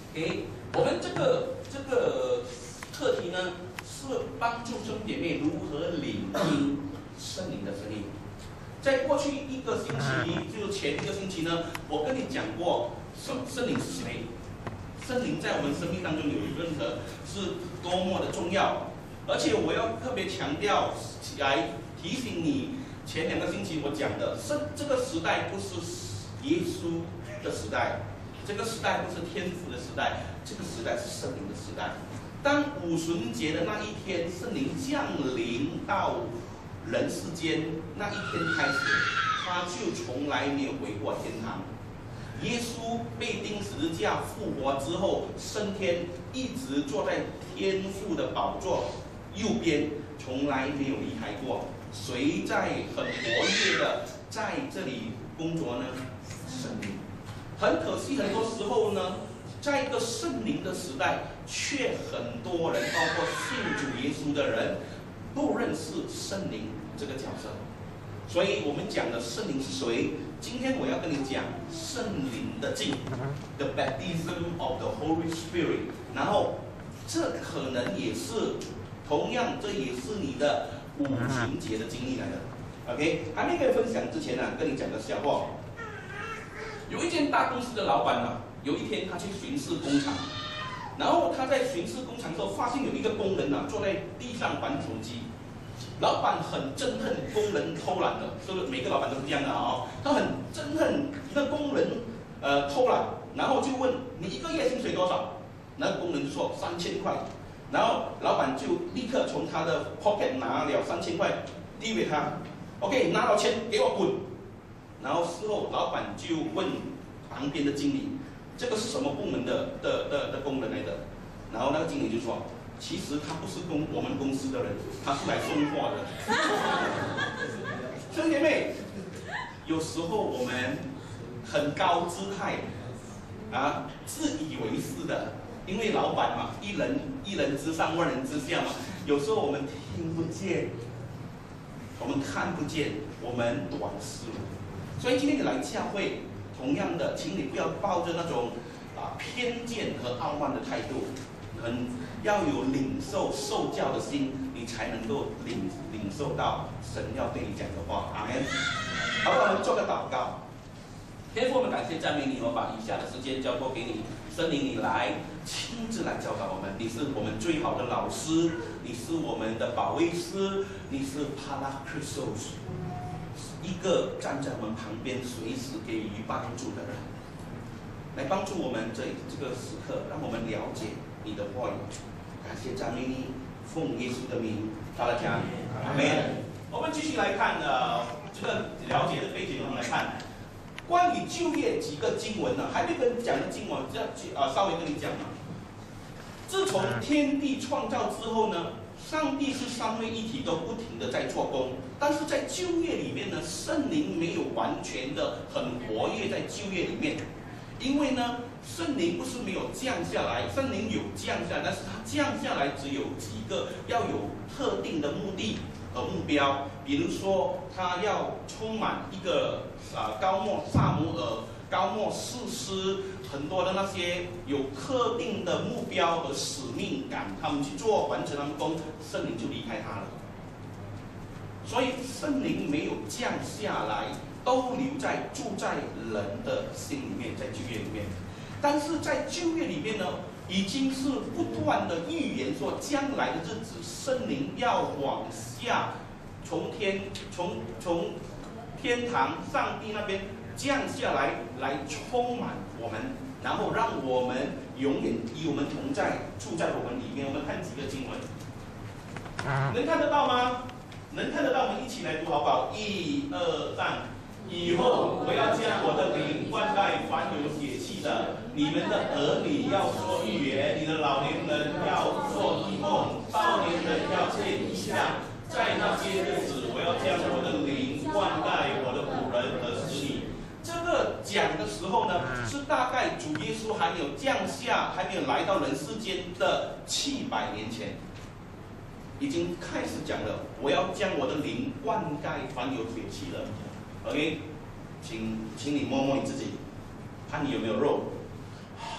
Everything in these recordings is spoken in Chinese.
OK， 我们这个课题呢，是帮助兄弟姐妹如何领听圣灵的声音。在过去一个星期，就是前一个星期呢，我跟你讲过圣灵是谁，圣灵在我们生命当中有任何是多么的重要，而且我要特别强调来提醒你，前2个星期我讲的，这个时代不是耶稣的时代，这个时代不是天父的时代，这个时代是圣灵的时代。当五旬节的那一天，圣灵降临到人世间那一天开始，他就从来没有回过天堂。耶稣被钉十字架复活之后升天，一直坐在天父的宝座右边，从来没有离开过。谁在很活跃的在这里工作呢？圣灵。很可惜，很多时候呢，在一个圣灵的时代，却很多人，包括信主耶稣的人，不认识圣灵这个角色。所以我们讲的圣灵是谁？今天我要跟你讲圣灵的浸 ，the baptism of the Holy Spirit。然后这可能也是同样，这也是你的五旬节的经历来的。OK， 还没跟你分享之前呢，跟你讲个笑话。有一间大公司的老板呢，有一天他去巡视工厂，然后他在巡视工厂的时候，发现有一个工人呢坐在地上玩手机。老板很憎恨工人偷懒的，是不是？每个老板都是这样的哦。他很憎恨一个工人偷懒，然后就问你一个月薪水多少？那个工人就说3000块，然后老板就立刻从他的 pocket 拿了3000块递给他 ，OK， 拿到钱给我滚。然后事后老板就问旁边的经理，这个是什么部门的工人来的？然后那个经理就说，其实他不是我们公司的人，他是来送货的。兄弟姐妹，有时候我们很高姿态啊，自以为是的，因为老板嘛，一人之上，万人之下嘛。有时候我们听不见，我们看不见，我们短视。所以今天你来教会，同样的，请你不要抱着那种偏见和傲慢的态度，要有领受教的心，你才能够领受到神要对你讲的话。阿们。好，我们做个祷告。天父，我们感谢赞美你，我把以下的时间交托给你，圣灵你来亲自来教导我们。你是我们最好的老师，你是我们的保惠师，你是 Parakletos， 一个站在我们旁边随时给予帮助的人，来帮助我们这个时刻，让我们了解你的话语。感谢赞美你，奉耶稣的名，大家讲阿们。我们继续来看这个了解的背景，我们来看关于就业几个经文呢，还没跟讲的经文，稍微跟你讲嘛。自从天地创造之后呢，上帝是三位一体，都不停的在做工。但是在旧约里面呢，圣灵没有完全的很活跃在旧约里面，因为呢，圣灵不是没有降下来，圣灵有降下来，但是它降下来只有几个要有特定的目的和目标，比如说它要充满一个高莫萨摩尔、高莫士师，很多的那些有特定的目标和使命感，他们去做完成他们工，圣灵就离开他了。所以圣灵没有降下来，都住在人的心里面，在旧约里面。但是在旧约里面呢，已经是不断的预言说，将来的日子，圣灵要往下，从天堂上帝那边降下来，来充满我们，然后让我们永远与我们同在，住在我们里面。我们看几个经文，能看得到吗？能看得到，我们一起来读好不好？1、2、3。以后我要将我的灵灌溉凡有血气的，你们的儿女要说预言，你的老年人要做异梦，少年人要见异象。在那些日子，我要将我的灵灌溉我的仆人和使女。这个讲的时候呢，是大概主耶稣还没有降下，还没有来到人世间的700年前，已经开始讲了。我要将我的灵灌溉凡有血气的。OK， 请你摸摸你自己，看你有没有肉。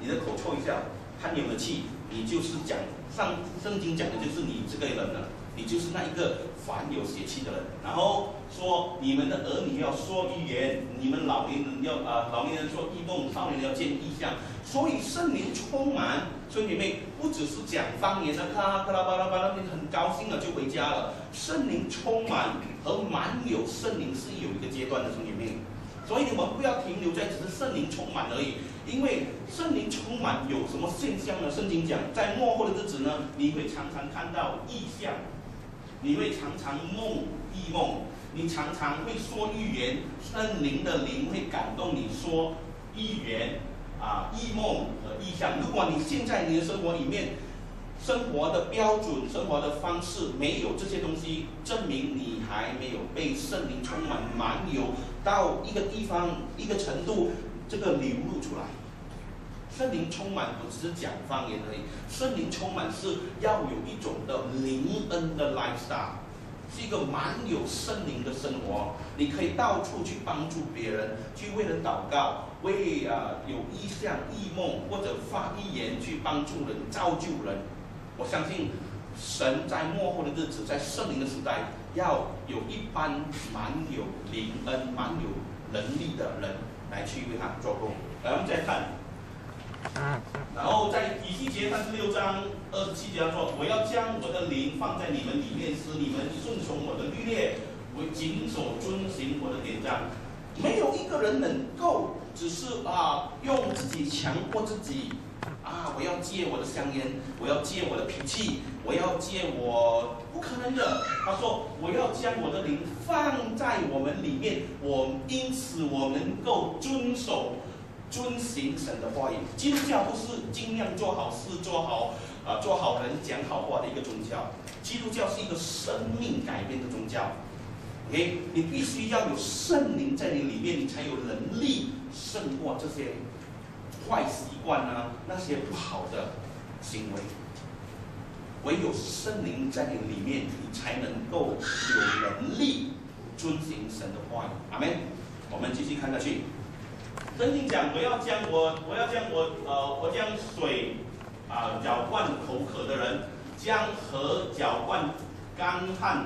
你的口臭一下，看你有没有气，你就是讲圣经讲的就是你这个人了，你就是那一个凡有邪气的人。然后说你们的儿女要说预言，你们老年人说异梦，少年人要见异象。所以圣灵充满，所以你们不只是讲方言的，咔啦巴拉巴拉，你很高兴了就回家了。圣灵充满和满有圣灵是有一个阶段的，兄弟妹。所以我们不要停留在只是圣灵充满而已，因为圣灵充满有什么现象呢？圣经讲，在末后的日子呢，你会常常看到异象，你会常常梦异梦，你常常会说预言，圣灵的灵会感动你说预言异梦和异象。如果你现在你的生活里面，生活的标准、生活的方式没有这些东西，证明你还没有被圣灵充满满有到一个地方、一个程度，这个流露出来。圣灵充满不只是讲方言而已，圣灵充满是要有一种的灵恩的 lifestyle， 是一个满有圣灵的生活。你可以到处去帮助别人，去为人祷告，为有异象、异梦或者发预言去帮助人、造就人。我相信神在末后的日子，在圣灵的时代，要有一班满有灵恩、满有能力的人来去为他做工。来，我们再看，然后在以西结36章27节说：“我要将我的灵放在你们里面，使你们顺从我的律例，我谨守遵行我的典章。”没有一个人能够只是用自己强迫自己。我要戒我的香烟，我要戒我的脾气，我要戒我不可能的。他说我要将我的灵放在我们里面，因此我能够遵行神的话语。基督教不是尽量做好事、做好人、讲好话的一个宗教。基督教是一个生命改变的宗教。OK， 你必须要有圣灵在你里面，你才有能力胜过这些坏习惯那些不好的行为。唯有圣灵在你里面，你才能够有能力遵行神的话语。阿们。我们继续看下去。圣经讲，我将水搅灌口渴的人，将河搅灌干旱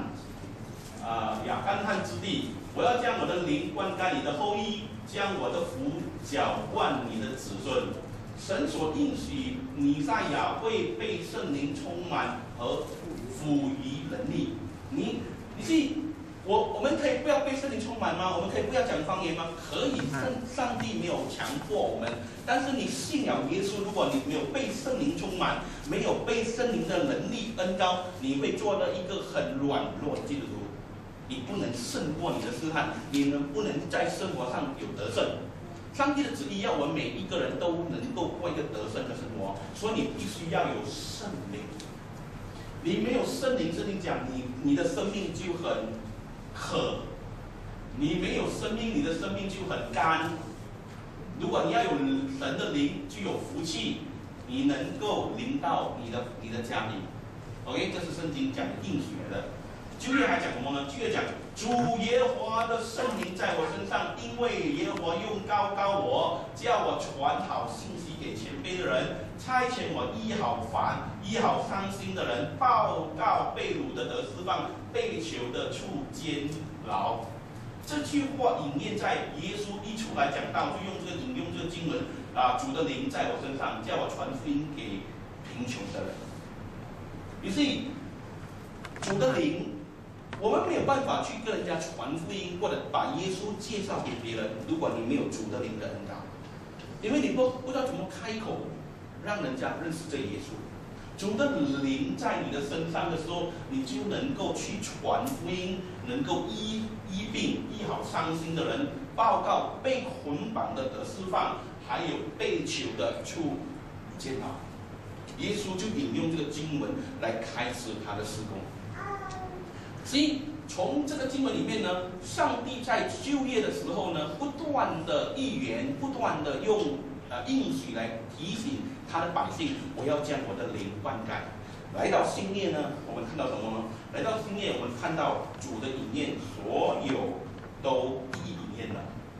之地。我要将我的灵灌溉你的后裔，将我的福浇灌你的子孙。神所应许弥赛亚会被圣灵充满和赋予能力。你我们可以不要被圣灵充满吗？我们可以不要讲方言吗？可以，上帝没有强迫我们。但是你信仰耶稣，如果你没有被圣灵充满，没有被圣灵的能力恩膏，你会做到一个很软弱的基督徒。你不能胜过你的试探，你不能在生活上有得胜。上帝的旨意要我们每一个人都能够过一个得胜的生活，所以你必须要有圣灵。你没有圣灵，圣经讲你的生命就很渴；你没有生命，你的生命就很干。如果你要有神的灵，就有福气，你能够临到你的家里。OK， 这是圣经讲的应许来的。旧约还讲什么呢？旧约讲主耶和华的圣灵在我身上，因为耶和华用膏膏我，叫我传好信息给谦卑的人，差遣我医好伤心的人，报告被掳的得释放，被囚的出监牢。这句话引验在耶稣一出来讲道，就引用这个经文主的灵在我身上，叫我传福音给贫穷的人。于是主的灵。我们没有办法去跟人家传福音，或者把耶稣介绍给别人。如果你没有主的灵的恩膏，因为你不知道怎么开口让人家认识这耶稣。主的灵在你的身上的时候，你就能够去传福音，能够医病、医好伤心的人，报告被捆绑的得释放，还有被囚的出监牢。耶稣就引用这个经文来开始他的事工。所以从这个经文里面呢，上帝在旧约的时候呢，不断的预言，不断的用应许来提醒他的百姓，我要将我的灵灌溉。来到新约呢，我们看到什么呢？来到新约，我们看到主的应验，所有都应验了。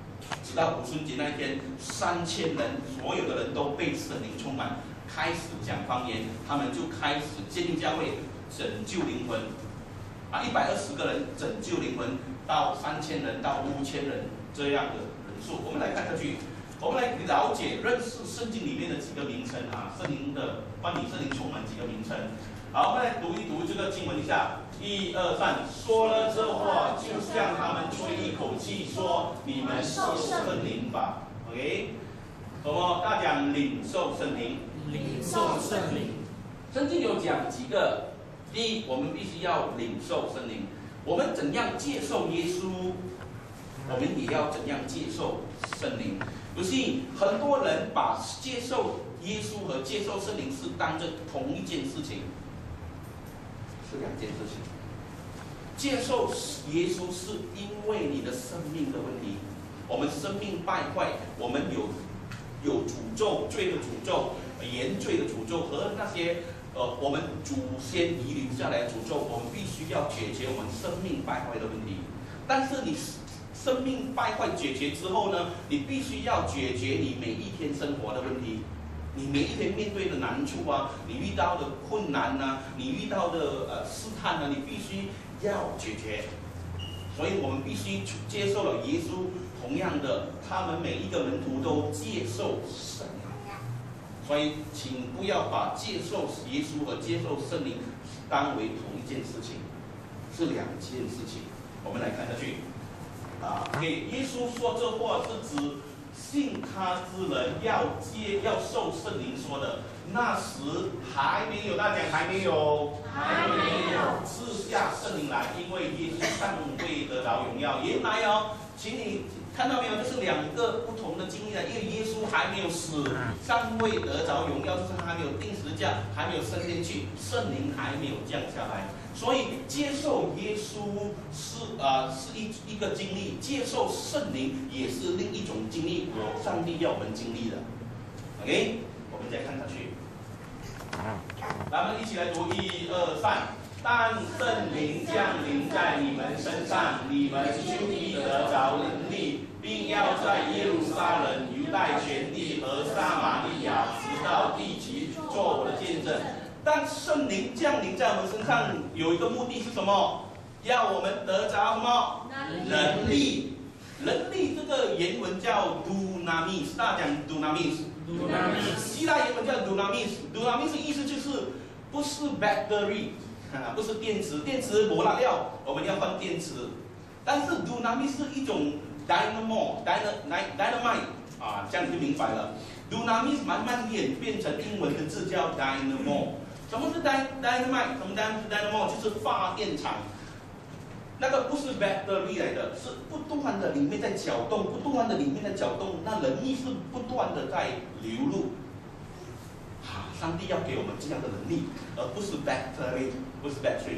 直到古春节那一天，3000人所有的人都被圣灵充满，开始讲方言，他们就开始建立教会，拯救灵魂。120个人拯救灵魂，到3000人到5000人这样的人数。我们来看下去，我们来了解认识圣经里面的几个名称圣灵的关于圣灵充满几个名称。好，我们来读一读这个经文一下。1、2、3，说了这话，就像他们吹一口气，说：“你们受圣灵吧。” OK， 什么？大家讲领受圣灵。 领受圣灵。 圣经有讲几个？第一，我们必须要领受圣灵。我们怎样接受耶稣，我们也要怎样接受圣灵。不是很多人把接受耶稣和接受圣灵是当着同一件事情，是两件事情。接受耶稣是因为你的生命的问题，我们生命败坏，我们有诅咒、罪的诅咒、原罪的诅咒和那些我们祖先遗留下来的诅咒，我们必须要解决我们生命败坏的问题。但是你生命败坏解决之后呢，你必须要解决你每一天生活的问题，你每一天面对的难处你遇到的困难你遇到的试探你必须要解决。所以我们必须接受了耶稣，同样的，他们每一个门徒都接受圣灵。所以，请不要把接受耶稣和接受圣灵当为同一件事情，是两件事情。我们来看下去。给耶稣说这话是指信他之人要受圣灵说的。那时还没有，大家还没有赐下圣灵来，因为耶稣尚未得着荣耀。原来请你看到没有？这是两个不同的经历因为耶稣还没有死，尚未得着荣耀，就是他还没有钉十字架，还没有升天去，圣灵还没有降下来。所以接受耶稣是一个经历，接受圣灵也是另一种经历，上帝要我们经历的。OK， 我们再看下去。咱们一起来读1、2、3。但圣灵降临在你们身上，你们就必得着能力，并要在耶路撒冷、犹太全地和撒玛利亚，直到地极，做我的见证。但圣灵降临在我们身上有一个目的是什么？要我们得着什么？能力。能力这个原文叫 dunamis， 大家讲 dunamis。希腊原文叫 dunamis。dunamis 意思就是不是 battery。不是电池，电池没了料，我们要换电池。但是 dunamis 是一种 dynamite 这样就明白了。dunamis 慢慢演变成英文的字叫 dynamo。什么是 dynamite？ 什么是 dynamo？ 就是发电厂。那个不是 battery 来的，是不断的里面在搅动，不断的里面在搅动，那能力是不断的在流入。上帝要给我们这样的能力，而不是 battery， 不是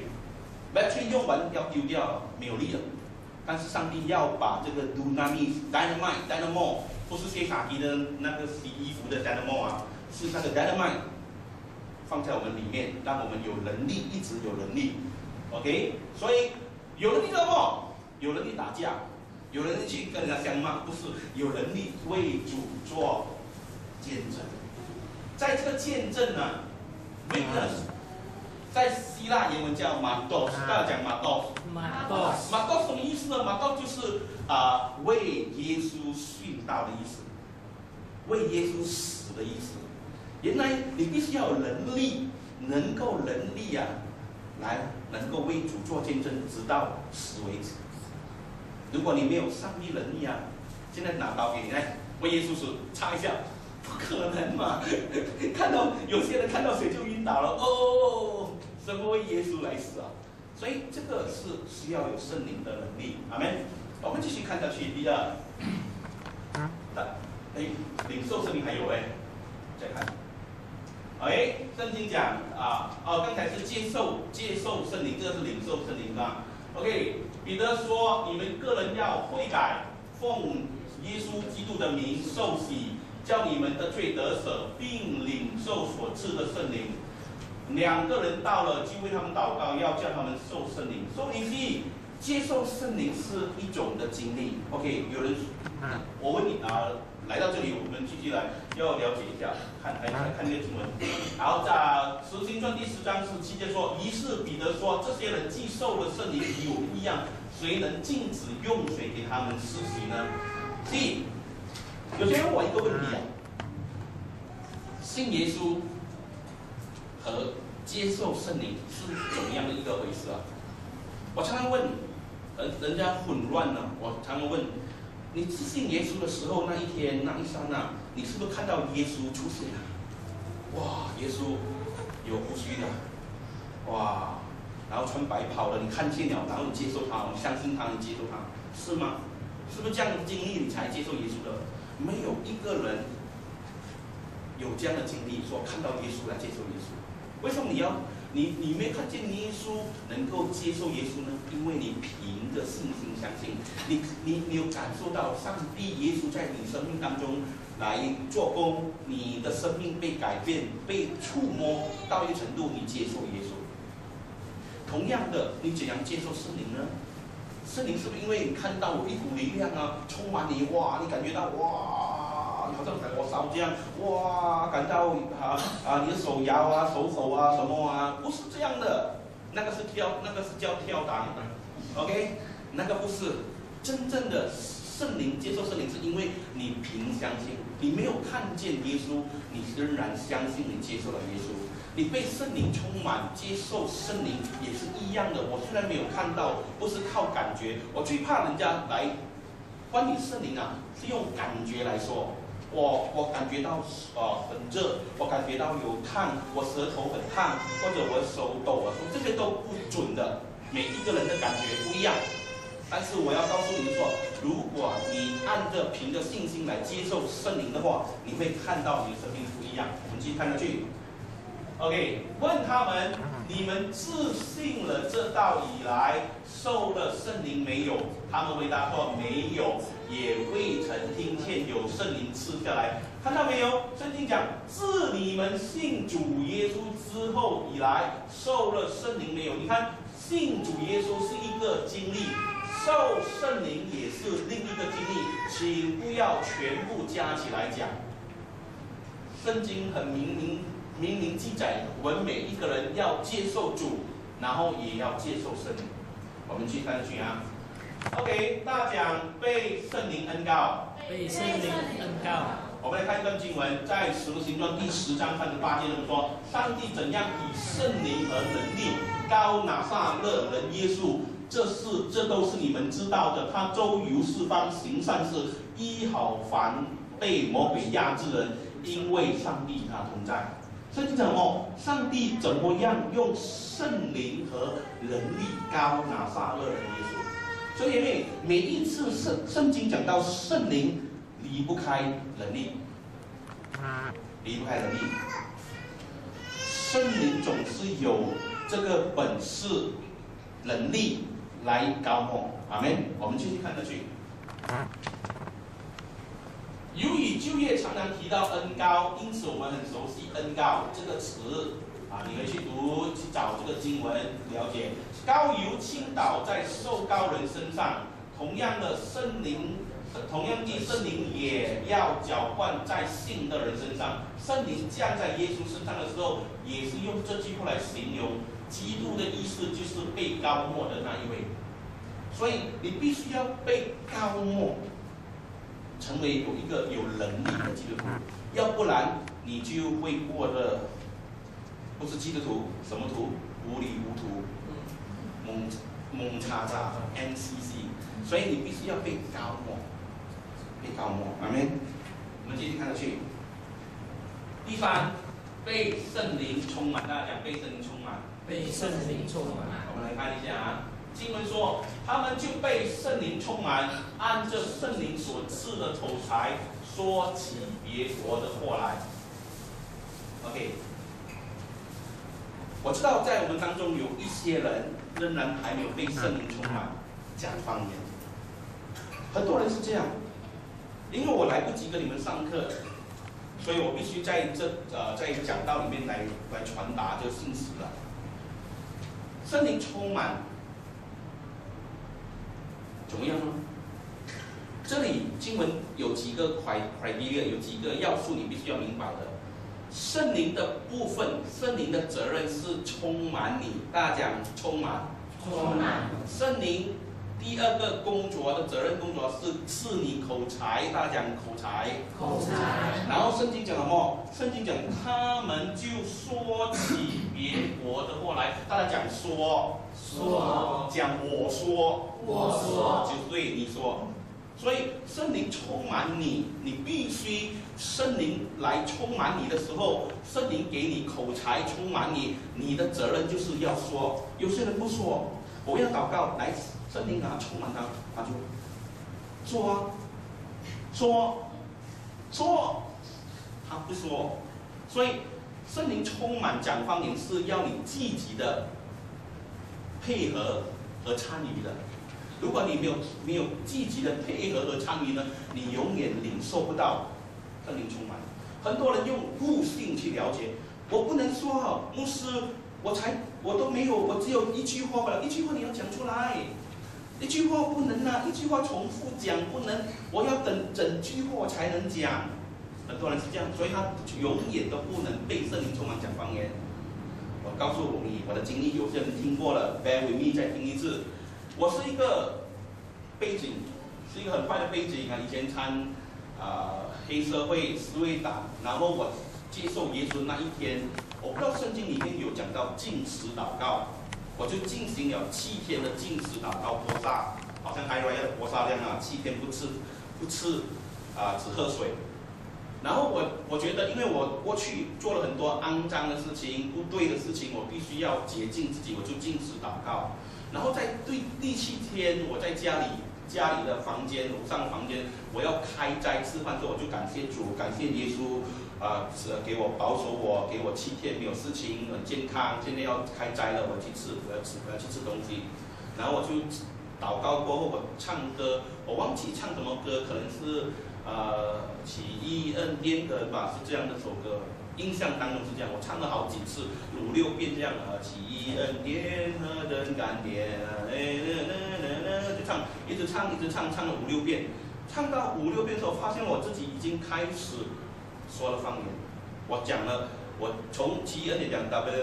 battery 用完要丢掉了，没有力了。但是上帝要把这个 dynamo， 不是切卡机的那个洗衣服的 dynamo 是那个 dynamite 放在我们里面，让我们有能力，一直有能力。OK， 所以有能力做什么？有能力打架，有能力去跟人家相骂，不是有能力为主做见证。在这个见证witness， 在希腊原文叫 mardos， 大家讲 mardos 什么意思呢？ mardos 就是为耶稣殉道的意思，为耶稣死的意思。原来你必须要有能力，能够来能够为主做见证，直到死为止。如果你没有上帝能力现在拿刀给你来为耶稣死，插一下。不可能嘛！看到有些人看到水就晕倒了怎么为耶稣来死所以这个是需要有圣灵的能力。阿们。我们继续看下去，第二，领受圣灵还有再看。圣经讲刚才是接受圣灵，这个是领受圣灵OK， 彼得说，你们个人要悔改，奉耶稣基督的名受洗。叫你们的罪得赦，并领受所赐的圣灵。2个人到了，就为他们祷告，要叫他们受圣灵。受灵是接受圣灵是一种的经历。OK， 有人，我问你啊，来到这里，我们继续来要了解一下，看那个经文。然后在《使徒行传》第10章17节说，于是彼得说，这些人既受了圣灵，有异样，谁能禁止用水给他们施洗呢？所以，有些人问我一个问题啊，信耶稣和接受圣灵是怎么样的一个回事啊？我常常问，人家混乱了。我常常问，你自信耶稣的时候，那一天那一刹那，你是不是看到耶稣出现了？哇，耶稣有胡须的，哇，然后穿白袍的，你看见了，然后你接受他，你相信他，你接受他，是吗？是不是这样的经历你才接受耶稣的？没有一个人有这样的经历，说看到耶稣来接受耶稣。为什么你没看见耶稣能够接受耶稣呢？因为你凭着信心相信，你有感受到上帝耶稣在你生命当中来做工，你的生命被改变，被触摸到一个程度，你接受耶稣。同样的，你怎样接受圣灵呢？圣灵是不是因为你看到一股力量啊，充满你，哇，你感觉到哇，好像火烧这样，哇，感到你的手摇啊，手啊什么啊，不是这样的，那个是叫跳档 ，OK， 那个不是真正的圣灵。接受圣灵是因为你凭相信，你没有看见耶稣，你仍然相信你接受了耶稣。你被圣灵充满，接受圣灵也是一样的。我虽然没有看到，不是靠感觉，我最怕人家来关于圣灵啊，是用感觉来说。我感觉到很热，我感觉到有烫，我舌头很烫，或者我手抖啊，这些都不准的。每一个人的感觉不一样。但是我要告诉你说，如果你凭着信心来接受圣灵的话，你会看到你的生命不一样。我们继续看下去。OK， 问他们：你们自信了这道以来，受了圣灵没有？他们回答说：没有，也未曾听见有圣灵赐下来。看到没有？圣经讲，自你们信主耶稣之后以来，受了圣灵没有？你看，信主耶稣是一个经历，受圣灵也是另一个经历，请不要全部加起来讲。圣经很明明记载，我们每一个人要接受主，然后也要接受圣灵。我们去看下去啊。OK， 大讲被圣灵恩膏。 被圣灵恩膏。 我们来看一段经文，在《使徒行传》第10章38节这么说：上帝怎样以圣灵和能力膏拿撒勒人耶稣，这都是你们知道的。他周游四方，行善事，医好凡被魔鬼压制人，因为上帝他同在。圣经讲什么？上帝怎么样用圣灵和能力膏拿撒勒人耶稣？所以每一次圣经讲到圣灵，离不开能力，离不开能力。圣灵总是有这个本事、能力来膏抹。阿们。我们继续看下去。由于就业常常提到恩膏，因此我们很熟悉恩膏这个词啊。你们去找这个经文了解。膏油倾倒在受膏人身上，同样的圣灵也要浇灌在信的人身上。圣灵降在耶稣身上的时候，也是用这句话来形容基督的意思，就是被膏抹的那一位。所以你必须要被膏抹，成为有一个有能力的基督徒，要不然你就会过得不是基督徒，什么徒？糊里糊涂，蒙查查 ，MCC。所以你必须要被膏抹，被膏抹。阿们。我们继续看下去。第3，被圣灵充满。大家讲被圣灵充满。 被圣灵充满。 我们来看一下啊。经文说，他们就被圣灵充满，按着圣灵所赐的口才，说起别国的话来。OK， 我知道在我们当中有一些人仍然还没有被圣灵充满，讲方言。很多人是这样，因为我来不及跟你们上课，所以我必须在讲道里面来传达这个信息了。圣灵充满。 怎么样呢？这里经文有几个 criteria， 有几个要素你必须要明白的。圣灵的部分，圣灵的责任是充满你，大家讲充满。 充满。 圣灵第二个工作的责任工作是赐你口才，大家讲口才。 口才。 然后圣经讲什么？圣经讲他们就说起别国的话来，大家讲说。 说。 讲我说。 我说。 就对你说。所以圣灵充满你，你必须圣灵来充满你的时候，圣灵给你口才充满你，你的责任就是要说。有些人不说，我要祷告，来圣灵啊充满他，他就说啊，说，他不说。所以圣灵充满讲方言是要你积极的配合和参与的。如果你没有积极的配合和参与呢，你永远领受不到圣灵充满。很多人用悟性去了解，我不能说，牧师，我都没有，我只有一句话罢了，一句话你要讲出来，一句话不能啊，一句话重复讲不能，我要等整句话才能讲。很多人是这样，所以他永远都不能被圣灵充满讲方言。我告诉你我的经历，有些人听过了 ，bear with me 再听一次。我是一个背景，是一个很坏的背景啊！以前参黑社会、侍卫党，然后我接受耶稣那一天，我不知道圣经里面有讲到禁食祷告，我就进行了7天的禁食祷告播撒，好像海瑞亚的播撒量啊，7天不吃，只喝水。然后我觉得，因为我过去做了很多肮脏的事情、不对的事情，我必须要洁净自己，我就禁食祷告。然后在第7天，我在家里的房间，楼上房间，我要开斋吃饭的时候，我就感谢主，感谢耶稣，给我保守我，给我7天没有事情，很健康。现在要开斋了，我要去吃东西。然后我就祷告过后，我唱歌，我忘记唱什么歌，可能是起义恩典的吧，是这样的首歌。印象当中是这样，我唱了好几次，5、6遍这样起义恩典何等甘甜，就唱，一直唱，唱了5、6遍，唱到5、6遍的时候，发现我自己已经开始说了方言。我讲了，我从起义恩典讲到我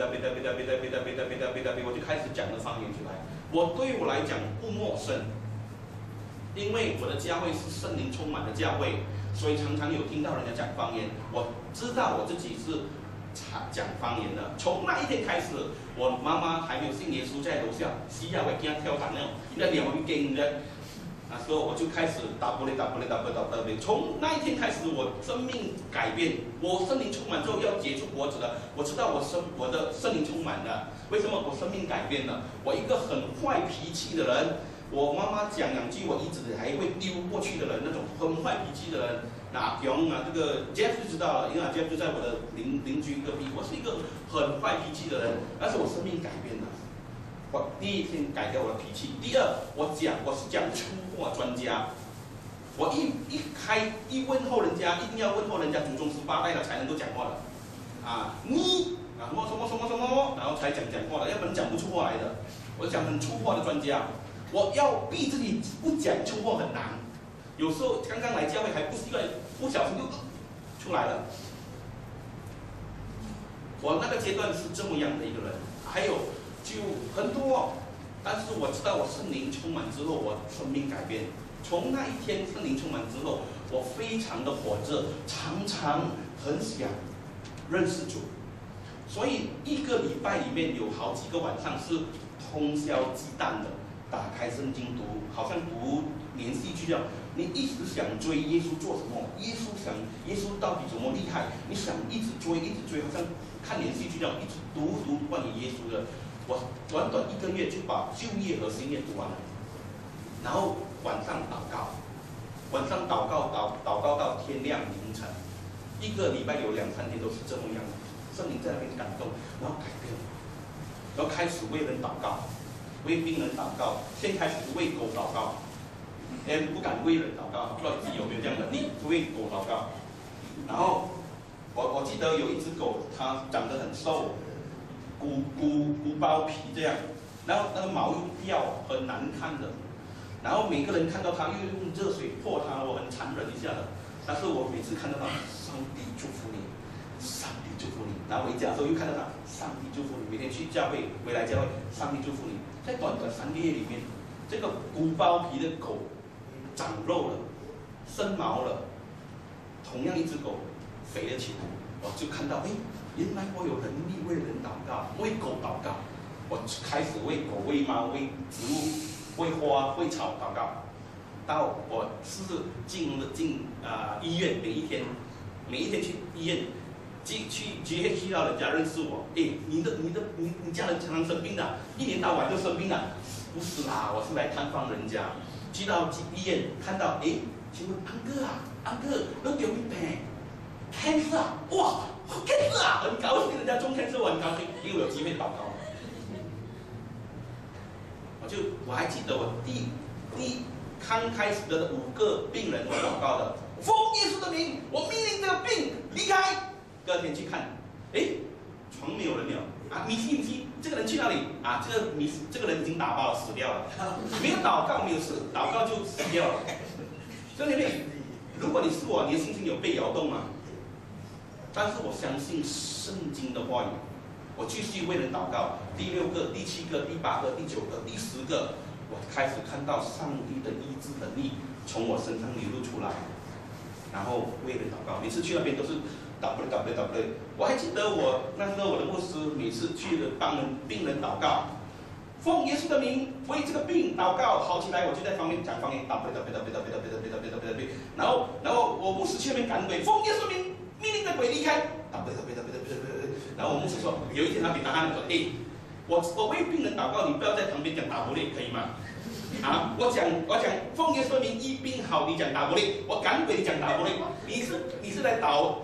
就开始讲了方言出来。对我来讲不陌生，因为我的教会是圣灵充满的教会。所以常常有听到人家讲方言，我知道我自己是讲方言的。从那一天开始，我妈妈还没有信耶稣，在楼下西亚会给她跳伞那种，人家聊一经的，所以我就开始打玻璃。从那一天开始，我生命改变，我圣灵充满之后要结出果子的。我知道我的圣灵充满了，为什么我生命改变了？我一个很坏脾气的人。我妈妈讲2句，我一直还会丢过去的人，那种很坏脾气的人。阿雄啊，这个 Jeff 就知道了，因为Jeff 就在我的邻居隔壁。我是一个很坏脾气的人，但是我生命改变了。我第1天改掉我的脾气，第2，我是讲粗话专家。我一问候人家，一定要问候人家祖宗18代了才能够讲话的。你什么，然后才讲话的，要不然讲不出话来的。我讲很粗话的专家。我要逼自己不讲粗话很难，有时候刚刚来教会还不习惯，不小心就出来了。我那个阶段是这么样的一个人，还有就很多，但是我知道我圣灵充满之后，我生命改变。从那一天圣灵充满之后，我非常的火热，常常很想认识主，所以1个礼拜里面有好几个晚上是通宵鸡蛋的。打开圣经读，好像读连续剧这样，你一直想追耶稣做什么？耶稣到底怎么厉害？你想一直追，好像看连续剧这样，一直读关于耶稣的。我短1个月就把旧约和新约读完了，然后晚上祷告到天亮凌晨，1个礼拜有2、3天都是这么样的，圣灵在那边感动，然后改变，然后开始为人祷告。为病人祷告，现在开始为狗祷告，不敢为人祷告，不知道自己有没有这样的能力，为狗祷告。然后我记得有一只狗，它长得很瘦，鼓包皮这样，然后那个毛又掉，很难看的。 然后每个人看到他又用热水泼他，我很残忍一下的。但是我每次看到他，上帝祝福你，上帝祝福你。然后回家的时候又看到他，上帝祝福你。每天去教会，回来教会，上帝祝福你。在短短3个月里面，这个鼓包皮的狗长肉了，生毛了。同样一只狗肥了起来，我就看到，原来我有能力为人祷告，为狗祷告。我开始为狗、为猫、为植物、为花、为草祷告。到我是进医院，每一天去医院，去到人家认识我，你家人常常生病的，一年到晚都生病的，不是啦，我是来探访人家。去到医院看到，请问安哥，你有没病 ？cancer 啊，哇 ，cancer 啊，很高兴，人家中 cancer 我很高兴，因为我有机会祷告。我还记得我刚开始的5个病人，我祷告的，奉耶稣的名，我命令这个病离开。隔天去看，床没有人了啊！你信不信？这个人去哪里啊？这个人已经打包了，死掉了。没有祷告没有事，祷告就死掉了。兄弟们，如果你是我，你的信心有被摇动吗？但是我相信圣经的话语，我继续为人祷告。第6个、第7个、第8个、第9个、第10个。我开始看到上帝的医治能力从我身上流露出来，然后为人祷告。每次去那边都是祷。我还记得那时候我的牧师每次去帮病人祷告，奉耶稣的名为这个病祷告好起来，我就在方面讲方言，然后我牧师去那边赶鬼，奉耶稣名命令的鬼离开，然后我牧师说，有一天他给答案说，我为病人祷告，你不要在旁边讲打不累，可以吗？啊，我讲奉耶稣名医病好，你讲打不累；我赶鬼，你讲打不累。你是来捣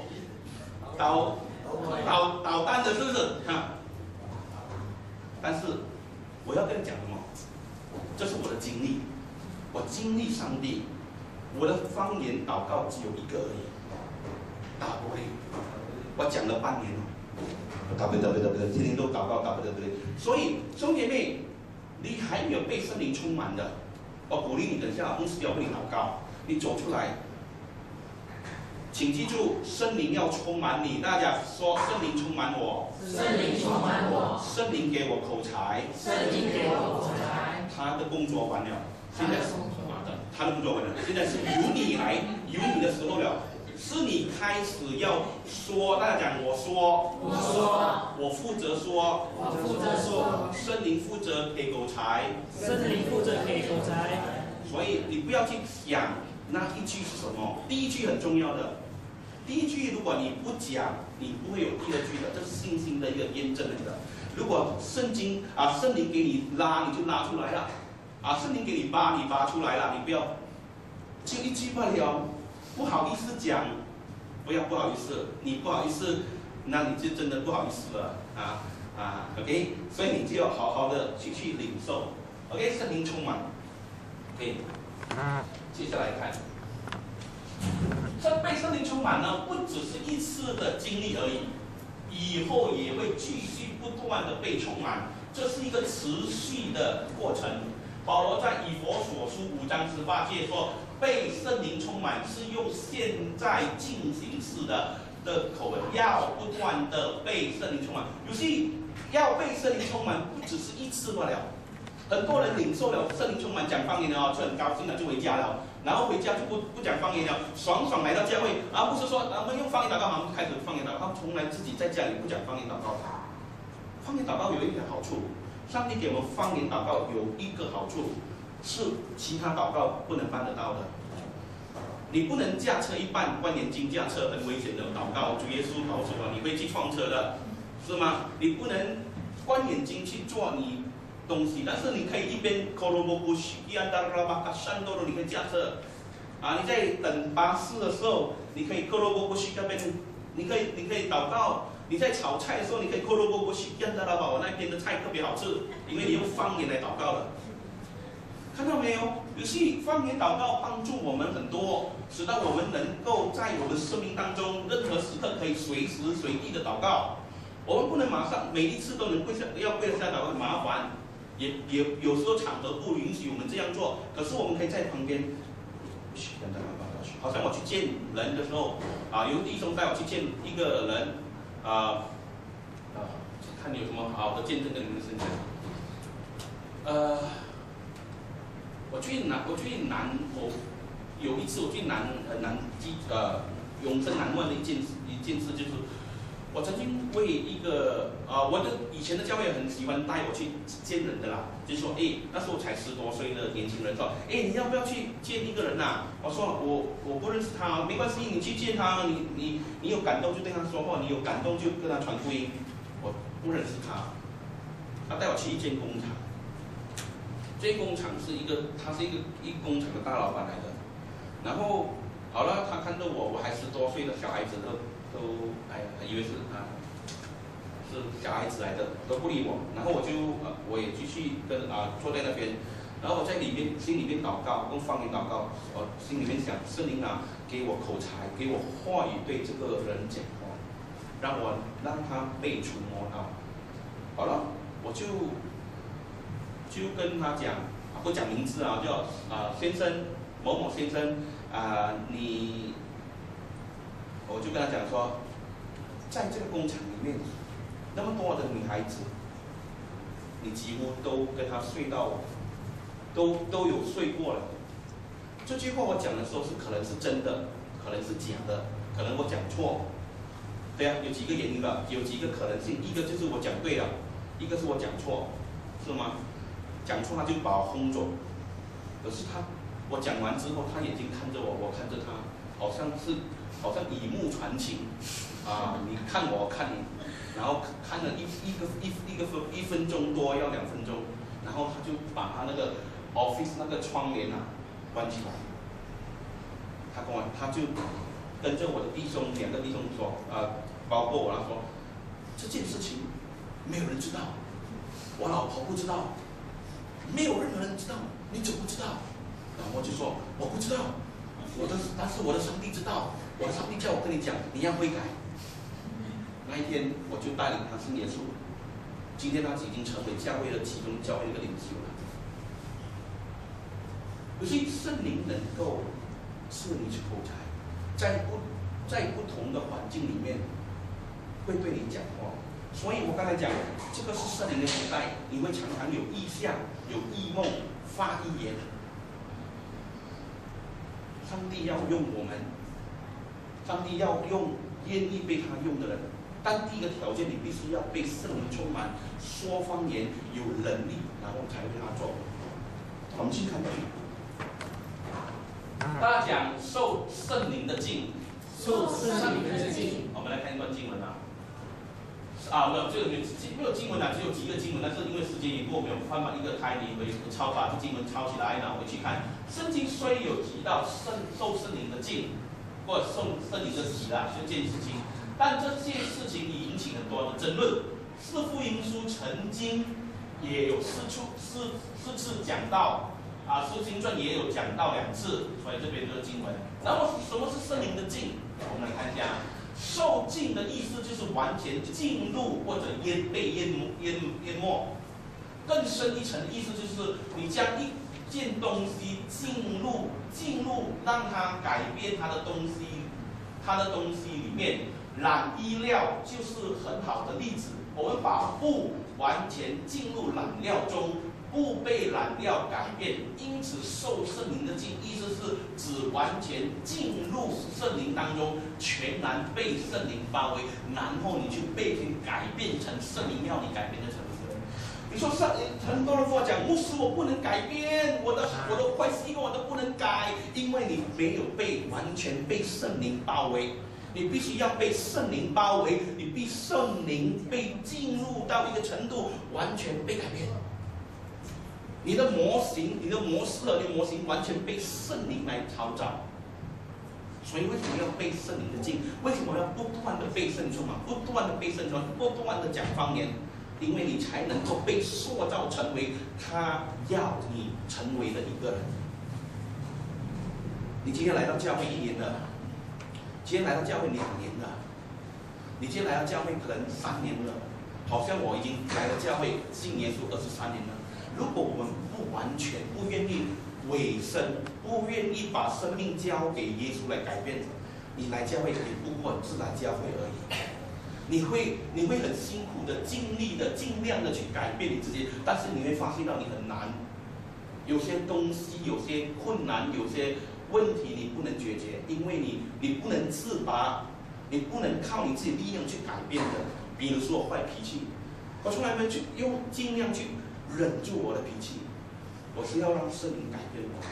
蛋的，是不是？但是我要跟你讲什么？这是我的经历，我经历上帝，我的方言祷告只有1个而已，打不累。我讲了半年了。天天都祷告，所以兄弟妹，你还没有被圣灵充满的，我鼓励你，等一下牧师要为你祷告，你走出来，请记住，圣灵要充满你。大家说，圣灵充满我， 圣灵充满我， 圣灵给我口才， 圣灵给我口才。 他的工作完了，现在是他的工作完了，现在是由你的时候了。是你开始要说，大家讲我说，我负责说，圣灵负责给口才，所以你不要去想那一句是什么，第一句很重要的。第一句如果你不讲，你不会有第2句的，这是信心的一个验证来的。如果圣灵给你拉，你就拉出来了；圣灵给你扒，你扒出来了。你不要就1句罢了。不好意思讲，不要不好意思，你不好意思，那你就真的不好意思了，OK， 所以你就要好好的去领受 ，OK， 圣灵充满 ，OK， 接下来看，被圣灵充满呢，不只是1次的经历而已，以后也会继续不断的被充满，这是一个持续的过程。保罗在以弗所书5章18节说，被圣灵充满是用现在进行式的口吻，要不断的被圣灵充满。有些要被圣灵充满，不只是1次罢了。很多人领受了圣灵充满，讲方言了，就很高兴了，就回家了，然后回家就不讲方言了，爽来到教会，不是说我们用方言祷告，他们开始方言祷告，他们从来自己在家里不讲方言祷告。方言祷告有一点好处。上帝给我们方言祷告有一个好处，是其他祷告不能办得到的。你不能驾车一半，关眼睛驾车很危险的祷告，主耶稣保守了，你会去撞车的，是吗？你不能关眼睛去做你东西，但是你可以一边你可以驾车，你在等巴士的时候，你可以你可以祷告。你在炒菜的时候，你可以我那边的菜特别好吃，因为你用方言来祷告了。看到没有？有些方言祷告帮助我们很多，使到我们能够在我们生命当中任何时刻可以随时随地的祷告。我们不能马上每一次都能要跪下祷告，麻烦。 有时候场合不允许我们这样做，可是我们可以在旁边，好像我去见人的时候，有弟兄带我去见一个人，看你有什么好的见证跟你们分享。有一次我去永生难忘的一件事，就是我曾经为一个我的以前的教会很喜欢带我去见人的啦，就说那时候才10多岁的年轻人说，你要不要去见一个人呐？我说我不认识他，没关系，你去见他，你有感动就对他说话，你有感动就跟他传福音。我不认识他，他带我去一间工厂，这工厂他是一个工厂的大老板来的，然后好了，他看到我还10多岁的小孩子都以为是小孩子来的，都不理我。然后我也继续坐在那边，然后我在心里面祷告，用方言祷告，我心里面想，圣灵给我口才，给我话语对这个人讲话，让他被触摸到。好了，我就跟他讲，不讲名字叫先生某某先生我就跟他讲说，在这个工厂里面，那么多的女孩子，你几乎都跟她睡到，都有睡过了。这句话我讲的时候可能是真的，可能是假的，可能我讲错。对啊，有几个原因的，有几个可能性，一个就是我讲对了，一个是我讲错，是吗？讲错他就把我轰走，可是我讲完之后，他眼睛看着我，我看着他，好像以目传情，你看我看你，然后看了一分钟多，要2分钟，然后他就把他那个 office 那个窗帘关起来，他就跟着我的2个弟兄说，包括我他说，这件事情没有人知道，我老婆不知道，没有任何人知道，你怎么知道？然后我就说我不知道，但是我的上帝知道，我的上帝叫我跟你讲，你要悔改。那一天我就带领他信耶稣，今天他已经成为教会的其中教会的一个领袖了。可是圣灵能够赐你口才，在不同的环境里面会对你讲话。所以我刚才讲，这个是圣灵的时代，你会常常有异象、有异梦、发异言。上帝要用我们，上帝要用愿意被他用的人，但第一个条件，你必须要被圣灵充满，说方言，有能力，然后才会他做。我们去看去，大家讲受圣灵的浸， 受圣灵的浸。 我们来看一段经文没有，这个没有经文只有几个经文，但是因为时间已过，我们有办法一个开你回把这经文抄起来，然后回去看。圣经虽有提到受圣灵的浸，或者受圣灵的洗这件事情，但这件事情引起很多的争论。四福音书曾经也有4次讲到，使徒行传也有讲到2次，所以这边就是经文。然后什么是圣灵的浸？我们来看一下。受浸的意思就是完全浸入或者被淹没，更深一层的意思就是你将一件东西进入，让它改变它的东西里面。染衣料就是很好的例子，我们把布完全进入染料中，不被染料改变，因此受圣灵的浸，意思是指完全进入圣灵当中，全然被圣灵包围，然后你去被改变成圣灵要你改变的成分。你说很多人跟我讲，牧师我不能改变，我的坏习惯我都不能改，因为你没有完全被圣灵包围。你必须要被圣灵包围，你被圣灵被进入到一个程度，完全被改变。你的模型、你的模式和你的模型完全被圣灵来操造。所以为什么要被圣灵的浸？为什么要不断的被圣充满，不断的被圣充满，不断的讲方言？因为你才能够被塑造成为他要你成为的一个人。你今天来到教会1年了。今天来到教会2年了，你今天来到教会可能3年了，好像我已经来了教会信耶稣23年了。 如果我们不完全、不愿意委身、不愿意把生命交给耶稣来改变，你来教会也不过是来教会而已。你会很辛苦的、尽力的、尽量的去改变你自己，但是你会发现到你很难。有些东西、有些困难、有些问题你不能解决，因为你不能自拔，你不能靠你自己力量去改变的。比如说我坏脾气，我从来没有去尽量去忍住我的脾气，我是要让圣灵改变我。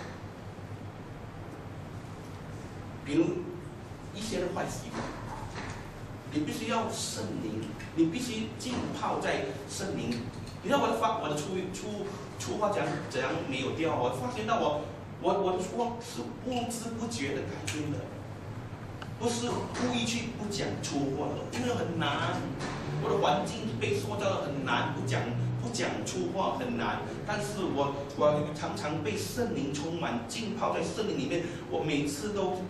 比如一些的坏习惯，你必须要圣灵，你必须浸泡在圣灵。你知道我的粗话怎样没有掉？我发现到我的粗话是不知不觉的改变的，不是故意去不讲粗话的，因为很难。我的环境被塑造的很难，不讲粗话很难。但是我常常被圣灵充满，浸泡在圣灵里面。我每次都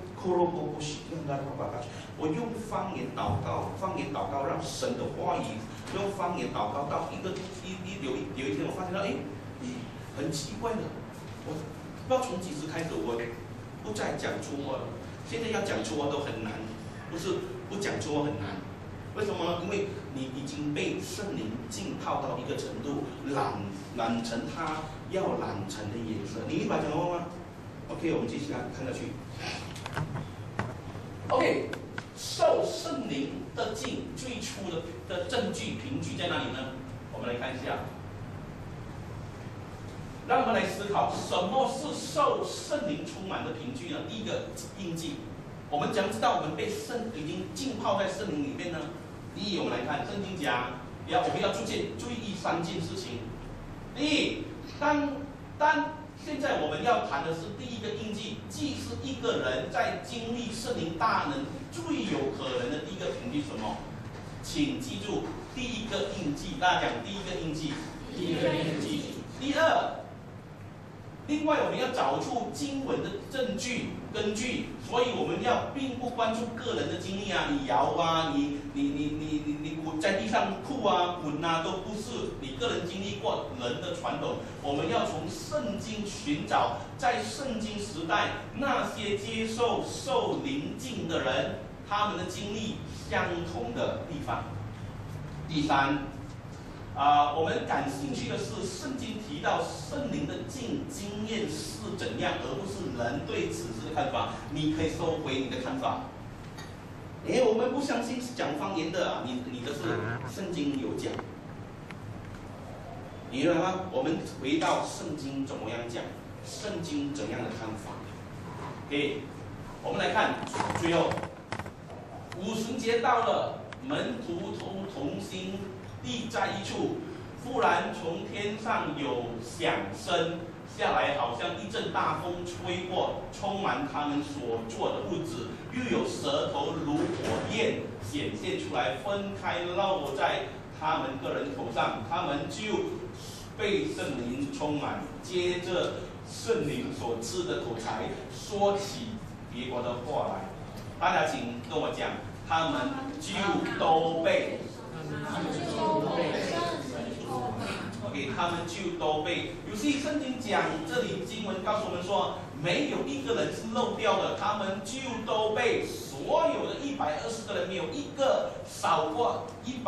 我用方言祷告，让神的话语用方言祷告到有一天我发现到，很奇怪的，我不知道从几时开始，我不再讲粗话了。现在要讲粗话都很难，不是不讲粗话很难。为什么呢？因为你已经被圣灵浸泡到一个程度，染成它要染成的颜色。你明白讲话吗 ？OK， 我们继续看下去。OK， 受圣灵的浸最初的证据凭据在哪里呢？我们来看一下。让我们来思考，什么是受圣灵充满的凭据呢？第一个印记。我们怎样知道我们被已经浸泡在圣灵里面呢？第一，我们来看圣经讲，我们要注意3件事情。第一，当现在我们要谈的是第一个印记，既是一个人在经历圣灵大能最有可能的第一个凭据是什么？请记住第一个印记，大家讲第一个印记。第二，另外我们要找出经文的证据根据，所以我们并不关注个人的经历啊，你摇啊，你在地上哭啊、滚啊，都不是你个人经历过人的传统。我们要从圣经寻找在圣经时代那些受灵浸的人，他们的经历相同的地方。第三。我们感兴趣的是，圣经提到圣灵的经验是怎样，而不是人对此事的看法。你可以收回你的看法。我们不相信讲方言的啊，你的是圣经有讲，你明白吗？我们回到圣经怎么样讲，圣经怎样的看法。OK， 我们来看最后，五旬节到了，门徒同心。地在一处，忽然从天上有响声下来，好像一阵大风吹过，充满他们所坐的屋子，又有舌头如火焰显现出来，分开落在他们个人头上，他们就被圣灵充满，接着圣灵所赐的口才，说起别国的话来。大家请跟我讲，他们就都被。OK， 他们就都被。有些圣经讲，这里经文告诉我们说，没有一个人是漏掉的，他们就都被。所有的120个人，没有一个少过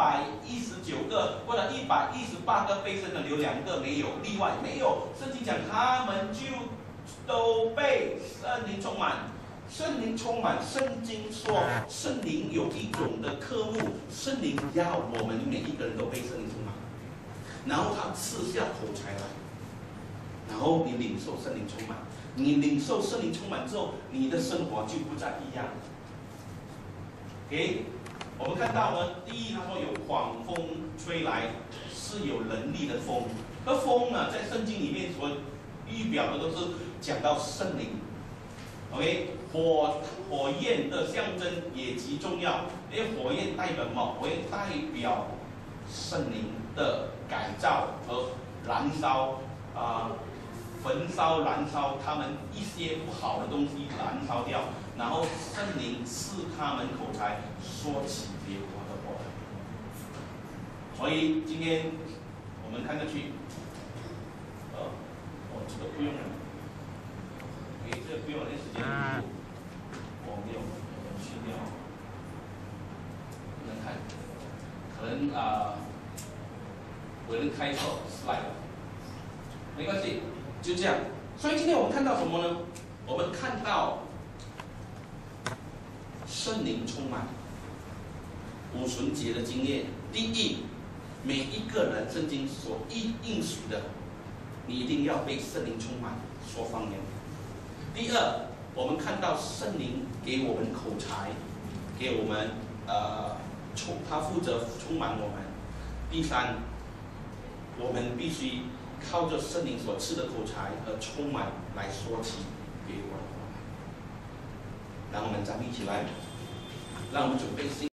119个，或者118个被圣的，留2个没有例外，没有。圣经讲，他们就都被圣灵充满。圣灵充满，圣经说，圣灵有一种的科目，圣灵要我们每一个人都被圣灵充满，然后他赐下口才来，然后你领受圣灵充满，你领受圣灵充满之后，你的生活就不再一样。OK， 我们看到呢，第一，他说有狂风吹来，是有能力的风。这风呢，在圣经里面所预表的都是讲到圣灵。OK， 火焰的象征也极重要，因为火焰代表什么？火焰代表圣灵的改造和燃烧焚烧、燃烧他们一些不好的东西，燃烧掉，然后圣灵赐他们口才，说起别国的话。所以今天我们看下去， 这个不用了。OK， 这个不用了，那时间我没有去掉，不能看，可能我能开错 slide 了，没关系，就这样。所以今天我们看到什么呢？我们看到圣灵充满，五旬节的经验。第一，每一个人圣经所应许的，你一定要被圣灵充满，说方言。第二，我们看到圣灵给我们口才，给我们他负责充满我们。第三，我们必须靠着圣灵所赐的口才和充满来说起给我的话。让我们站立起来，让我们准备心。